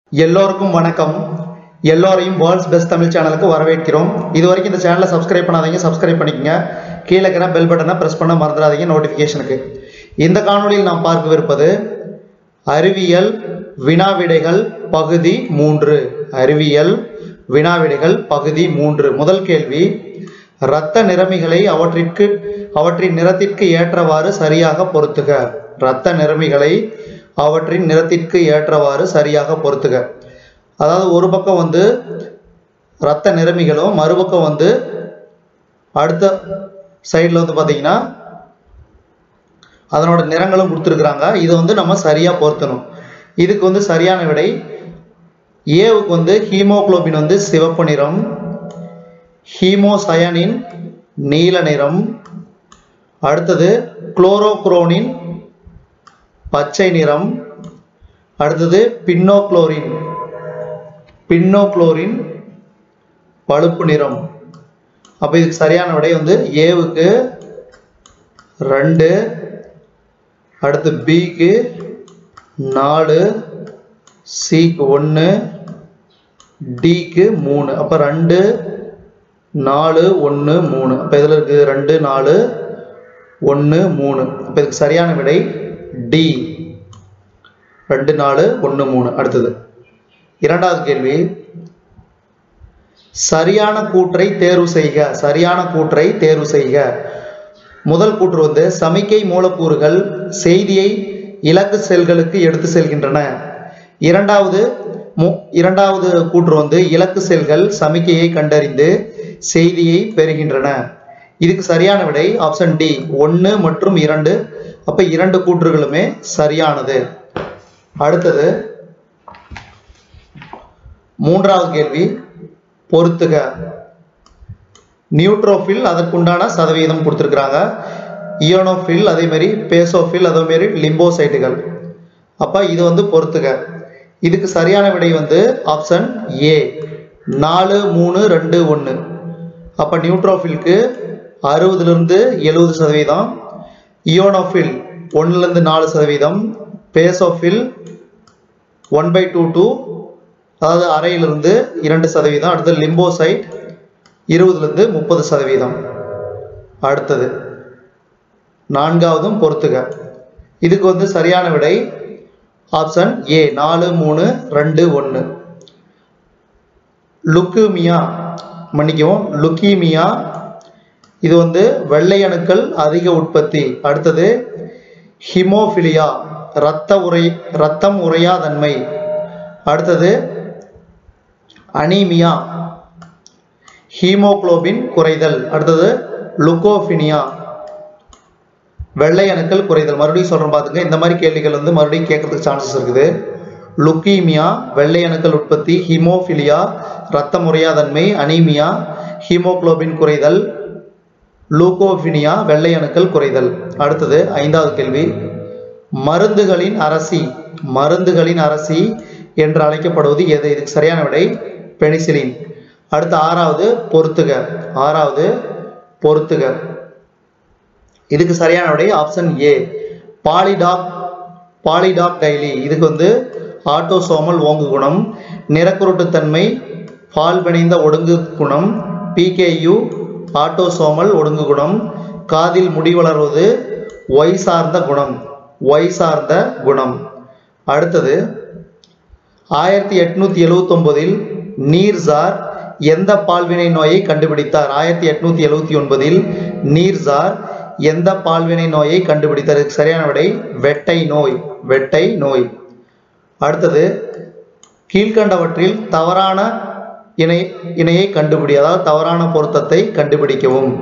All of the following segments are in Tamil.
எல்லோருக்கும் வணக்கம். எல்லோரையும் வேர்ல்ட்ஸ் பெஸ்ட் தமிழ் சேனலுக்கு வரவேற்கிறோம். இது வரைக்கும் இந்த சேனலை சப்ஸ்கிரைப் பண்ணாதீங்க, சப்ஸ்கிரைப் பண்ணிக்கங்க. கீழே இருக்கிற பெல் பட்டனை பிரஸ் பண்ண மறந்துடாதீங்க நோட்டிஃபிகேஷனுக்கு. இந்த காணொலியில் நாம் பார்க்கவிருப்பது அறிவியல் வினாவிடைகள் பகுதி 3. அறிவியல் வினாவிடைகள் பகுதி 3. முதல் கேள்வி, இரத்த நிறமிகளை அவற்றின் நிறத்திற்கு ஏற்றவாறு சரியாக பொருத்துக. இரத்த நிறமிகளை அவற்றின் நிறத்திற்கு ஏற்றவாறு சரியாக பொருத்துக. அதாவது ஒரு பக்கம் வந்து இரத்த நிறமிகளும் மறுபக்கம் வந்து அடுத்த சைடில் வந்து பார்த்தீங்கன்னா அதனோட நிறங்களும் கொடுத்துருக்குறாங்க. இதை வந்து நம்ம சரியாக பொருத்தணும். இதுக்கு வந்து சரியான விடை ஏவுக்கு வந்து ஹீமோகுளோபின் வந்து சிவப்பு நிறம், ஹீமோசயனின் நீல நிறம், அடுத்தது குளோரோகுரோனின் பச்சை நிறம், அடுத்தது பின்னோக்ளோரின் பழுப்பு நிறம். அப்போ இதுக்கு சரியான விடை வந்து ஏவுக்கு 2, அடுத்து பிக்கு 4, சிக்கு 1, டிக்கு 3. அப்போ 2, 4, 1, 3. அப்போ இதில் இருக்குது 2, 4, 1, 3. அப்போ இதுக்கு சரியான விடை டி, 2, 4, 1, 3. அடுத்தது இரண்டாவது கேள்வி, சரியான கூற்றை தேர்வு செய்க. சரியான கூற்றை தேர்வு செய்க. முதல் கூற்று வந்து சமிக்கை மூலக்கூறுகள் செய்தியை இலக்கு செல்களுக்கு எடுத்து செல்கின்றன. இரண்டாவது கூற்று வந்து இலக்கு செல்கள் சமிக்கையை கண்டறிந்து செய்தியை பெறுகின்றன. இதுக்கு சரியான விடை ஆப்ஷன் டி, 1 மற்றும் 2. அப்ப 2 கூற்றுகளுமே சரியானது. அடுத்தது மூன்றாவது கேள்வி, பொறுத்துக. நியூட்ரோஃபில் அதற்குண்டான சதவீதம் கொடுத்திருக்கிறாங்க. இயோனோஃபில் அதே மாதிரி, பேசோஃபில் அதே மாதிரி, லிம்போசைட்டுகள். அப்ப இது வந்து பொறுத்துக. இதுக்கு சரியான விடை வந்து ஆப்ஷன் ஏ, 4, 3, 2, 1. அப்ப நியூட்ரோஃபிலுக்கு 60லிருந்து 70%, இயோனோஃபில் 1லிருந்து 4%, பேசோஃபில் 1/2 அதாவது அரையிலிருந்து 2%, அடுத்தது லிம்போசைட் 20லிருந்து 30%. அடுத்தது நான்காவதும் பொறுத்துக. இதுக்கு வந்து சரியான விடை ஆப்ஷன் ஏ, 4, 3, 2, 1. லுக்கீமியா இது வந்து வெள்ளை அணுக்கள் அதிக உற்பத்தி. அடுத்தது ஹிமோபிலியா இரத்தம் உறையாதன்மை. அடுத்தது அனீமியா ஹீமோகுளோபின் குறைதல். அடுத்தது லுகோபினியா வெள்ளை அணுக்கள் குறைதல். மறுபடியும் சொல்றேன் பாத்துங்க, இந்த மாதிரி கேள்விகள் வந்து மறுபடியும் கேட்கறதுக்கு சான்சஸ் இருக்குது. லுக்கீமியா வெள்ளை அணுக்கள் உற்பத்தி, ஹீமோபிலியா இரத்தம் உறையாதன்மை, அனீமியா ஹீமோகுளோபின் குறைதல், லூகோபினியா வெள்ளை அணுக்கள் குறைதல். அடுத்தது ஐந்தாவது கேள்வி, மருந்துகளின் அரசி என்று அழைக்கப்படுவது எது? இதுக்கு சரியான விடை பெனிசிலின். அடுத்து ஆறாவது பொறுத்துக. இதுக்கு சரியான விடை ஆப்ஷன் ஏ, பாலிடாக்டைலி. இதுக்கு வந்து ஆட்டோசோமல் ஓங்கு குணம், நிறக்குருட்டுத்தன்மை, பால் பிணைந்த ஒடுங்கு குணம், பிகேயு ஆட்டோசோமல் ஒடுங்கு குணம், காதில் முடி வளர்வது, ஒய் சார்ந்த குணம். அடுத்தது 1879 நீர்சார் எந்த பால்வினை நோயை கண்டுபிடித்தார்? 1879 நீர்சார் எந்த பால்வினை நோயை கண்டுபிடித்தார்? சரியான விடை வெட்டை நோய். அடுத்தது கீழ்கண்டவற்றில் தவறான இணையை கண்டுபிடி, அதாவது தவறான பொருத்தத்தை கண்டுபிடிக்கவும்.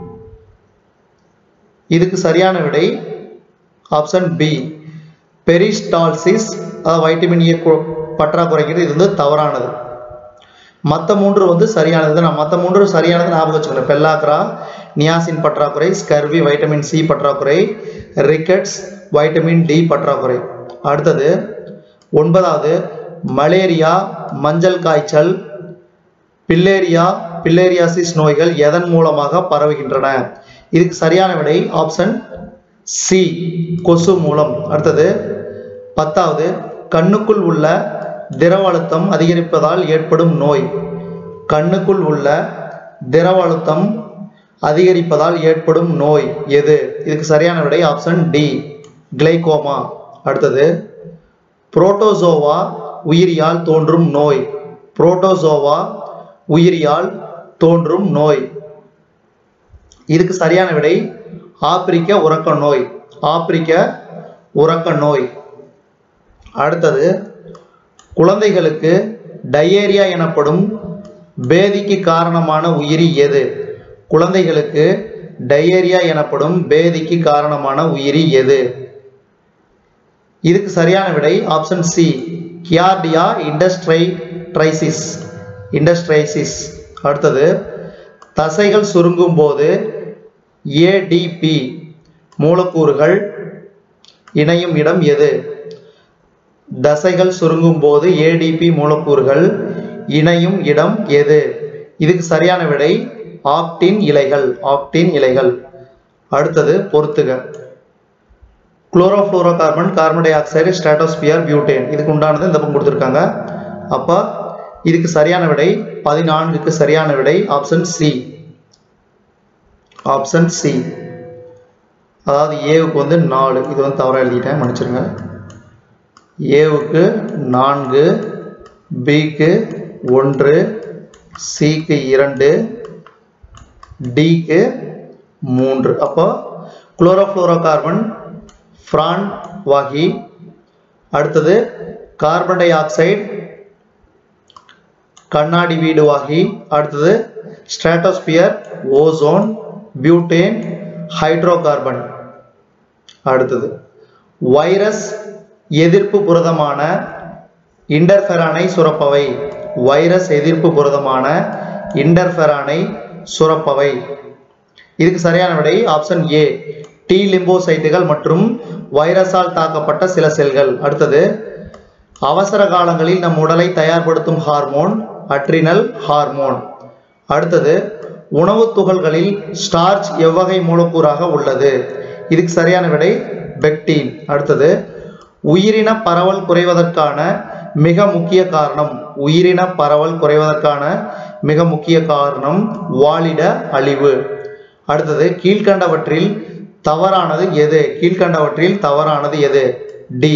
இதுக்கு சரியான விடை ஆப்ஷன் பி, பெரிஸ்டால்சிஸ் அதாவது வைட்டமின் ஏ பற்றாக்குறைக்கிறது. இது வந்து தவறானது. மற்ற 3 வந்து சரியானது. நான் மற்ற 3 சரியானது ஞாபகம் வச்சுக்கணும். பெல்லாக்ரா நியாசின் பற்றாக்குறை, ஸ்கர்வி வைட்டமின் சி பற்றாக்குறை, ரிக்கெட்ஸ் வைட்டமின் டி பற்றாக்குறை. அடுத்தது 9வது, மலேரியா மஞ்சள் காய்ச்சல், பில்லேரியாசிஸ் நோய்கள் எதன் மூலமாக பரவுகின்றன? இதுக்கு சரியான விடை ஆப்ஷன் சி, கொசு மூலம். அடுத்தது 10வது, கண்ணுக்குள் உள்ள திரவ அழுத்தம் அதிகரிப்பதால் ஏற்படும் நோய். கண்ணுக்குள் உள்ள திரவ அழுத்தம் அதிகரிப்பதால் ஏற்படும் நோய் எது? இதுக்கு சரியான விடை ஆப்ஷன் டி, கிளைகோமா. அடுத்தது, புரோட்டோசோவா உயிரியால் தோன்றும் நோய். புரோட்டோசோவா உயிரியால் தோன்றும் நோய். இதுக்கு சரியான விடை ஆப்பிரிக்க உறக்க நோய். ஆப்பிரிக்க உறக்க நோய். அடுத்தது, குழந்தைகளுக்கு டயேரியா எனப்படும் பேதிக்கு காரணமான உயிரி எது? குழந்தைகளுக்கு டயேரியா எனப்படும் பேதிக்கு காரணமான உயிரி எது? இதுக்கு சரியான விடை ஆப்ஷன் சி, கியார்டியா இண்டஸ்ட்ரைசிஸ். இண்டஸ்ட்ரைசிஸ். அடுத்தது, தசைகள் சுருங்கும் போது ஏடிபி மூலக்கூறுகள் இணையும் இடம் எது? தசைகள் சுருங்கும் போது ஏடிபி மூலக்கூறுகள் இணையும் இடம் எது? இதுக்கு சரியான விடை ஆக்டின் இலைகள். ஆக்டின் இலைகள். அடுத்தது, பொறுத்துக. Chlorofluorocarbon, carbon dioxide, stratosphere, butane. இதுக்கு உண்டானது இந்த பக்கம் கொடுத்துருக்காங்க. அப்போ இதுக்கு சரியான விடை 14க்கு சரியான விடை ஆப்ஷன் சி. Option C. அதாவது ஏவுக்கு வந்து 4, இது வந்து தவறாக எழுதிட்டேன், மன்னிச்சிருங்க. ஏவுக்கு 4, பிக்கு 1, சிக்கு 2, டிக்கு 3. அப்போ குளோரோஃப்ளோரோகார்பன் ஃப்ரான் வாகி. அடுத்தது, கார்பன் டை ஆக்சைடு கண்ணாடி வீடு வாகி. அடுத்தது, stratosphere ozone, butane hydrocarbon. அடுத்தது, வைரஸ் எதிர்ப்பு புரதமான இன்டர்ஃபெரானை சுரப்பவை. வைரஸ் எதிர்ப்பு புரதமான இன்டர்ஃபெரானை சுரப்பவை. இதுக்கு சரியான விடை ஆப்ஷன் ஏ, டி லிம்போசைட்டுகள் மற்றும் வைரஸால் தாக்கப்பட்ட சில செல்கள். அடுத்தது, அவசர காலங்களில் நம் உடலை தயார்படுத்தும் ஹார்மோன் அட்ரினல் ஹார்மோன். அடுத்தது, உணவு துகள்களில் ஸ்டார்ச் எவ்வகை மூலக்கூறாக உள்ளது? இதுக்கு சரியான விடை பெக்டின். அடுத்தது, உயிரின பரவல் குறைவதற்கான மிக முக்கிய காரணம். உயிரின பரவல் குறைவதற்கான மிக முக்கிய காரணம் வாலிட அழிவு. அடுத்தது, கீழ்கண்டவற்றில் தவறானது எது? கீழ்கண்டவற்றில் தவறானது எது? டி,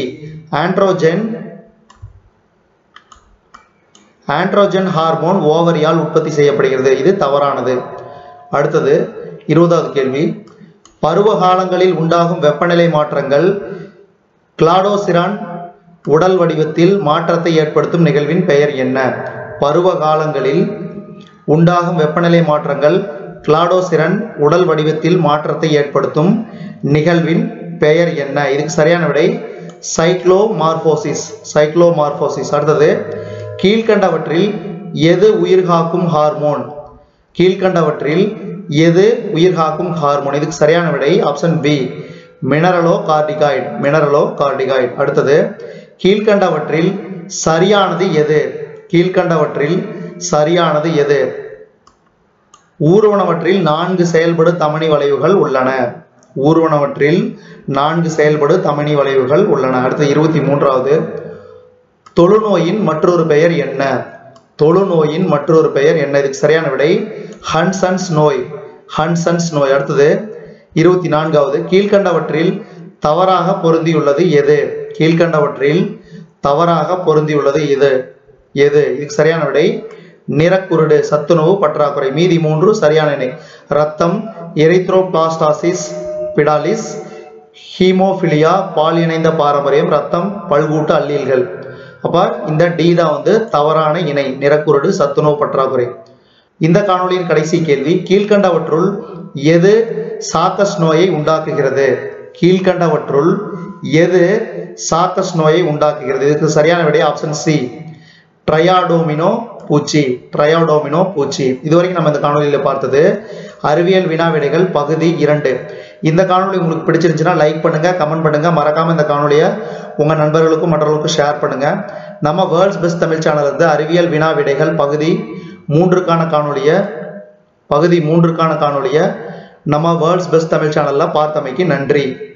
ஆண்ட்ரோஜன் ஹார்மோன் ஓவரியால் உற்பத்தி செய்யப்படுகிறது. இது தவறானது. அடுத்தது, 20வது கேள்வி. பருவ காலங்களில் உண்டாகும் வெப்பநிலை மாற்றங்கள் கிளாடோசிரான் உடல் வடிவத்தில் மாற்றத்தை ஏற்படுத்தும் நிகழ்வின் பெயர் என்ன? பருவ காலங்களில் உண்டாகும் வெப்பநிலை மாற்றங்கள் கிளாடோசிரான் உடல் வடிவத்தில் மாற்றத்தை ஏற்படுத்தும் நிகழ்வின் பெயர் என்ன? இதுக்கு சரியான விடை சைக்ளோமார்போசிஸ். சைக்ளோமார்போசிஸ். அடுத்தது, கீழ்கண்டவற்றில் எது உயிர்காக்கும் ஹார்மோன்? கீழ்கண்டவற்றில் எது உயிர்காக்கும் ஹார்மோன்? இதுக்கு சரியான விடை option B, mineralocorticoid. Mineralocorticoid. அடுத்தது, கீழ்கண்டவற்றில் சரியானது எது? கீழ்கண்டவற்றில் சரியானது எது? ஊர்வனவற்றில் 4 செயல்படு தமனி வளைவுகள் உள்ளன. ஊர்வனவற்றில் 4 செயல்படு தமனி வளைவுகள் உள்ளன. அடுத்து 23வது, தொழுநோயின் மற்றொரு பெயர் என்ன? தொழுநோயின் மற்றொரு பெயர் என்ன? இதுக்கு சரியான விடை ஹன்சன்ஸ் நோய். ஹன்சன்ஸ் நோய். அடுத்தது 24வது, கீழ்கண்டவற்றில் தவறாக பொருந்தியுள்ளது எது? கீழ்கண்டவற்றில் தவறாக பொருந்தியுள்ளது எது? இதுக்கு சரியான விடை நிறக்குருடு, சத்துணவு பற்றாக்குறை. மீதி 3 சரியான இணை. ரத்தம், எரித்ரோபிளாஸ்டாசிஸ் பிடாலிஸ், ஹீமோபிலியா, பால் இணைந்த பாரம்பரியம், ரத்தம், பல்கூட்டு அல்லீல்கள். அப்ப இந்த டி தான் வந்து தவறான இணை, நிறக்குருடு, சத்துணவு பற்றாக்குறை. இந்த காணொளியின் கடைசி கேள்வி, கீழ்கண்டவற்றுள் எது சாக்கஸ் நோயை உண்டாக்குகிறது? கீழ்கண்டவற்றுள் எது சாக்கஸ் நோயை உண்டாக்குகிறது? இதுக்கு சரியான விடை ஆப்ஷன் சி, ட்ரையாடோமினோ பூச்சி. ட்ரையாடோமினோ பூச்சி. இதுவரைக்கும் நம்ம இந்த காணொலியில் பார்த்தது அறிவியல் வினா விடைகள் பகுதி 2. இந்த காணொலி உங்களுக்கு பிடிச்சிருந்துச்சுன்னா லைக் பண்ணுங்க, கமெண்ட் பண்ணுங்க, மறக்காம இந்த காணொலியை உங்க நண்பர்களுக்கும் மற்றவர்களுக்கும் ஷேர் பண்ணுங்க. நம்ம வேர்ல்ட்ஸ் பெஸ்ட் தமிழ் சேனல் இருந்து அறிவியல் வினா விடைகள் பகுதி 3க்கான காணொலியை நம்ம வேர்ல்ட்ஸ் பெஸ்ட் தமிழ் சேனல்ல பார்த்தமைக்கு நன்றி.